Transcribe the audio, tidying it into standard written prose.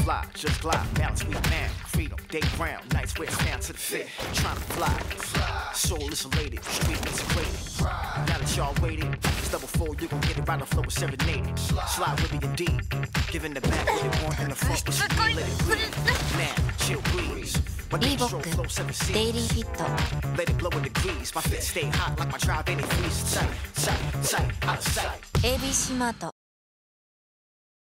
fly, just glide, balance we man, freedom, day round, nights where it's down to the fit, trying to fly, soul is elated, street is waiting. Now that y'all waiting, it's double four, you gon' get it right on flow with serenading. Slide with me indeed, giving the back what they want in the front, but you can let it breathe. Now, chill breeze. Reebokデイリーフィット Let it blow in degrees, my fit stay hot like my drive ain't freeze. Tight, tight, tight, out of sight. ABC マート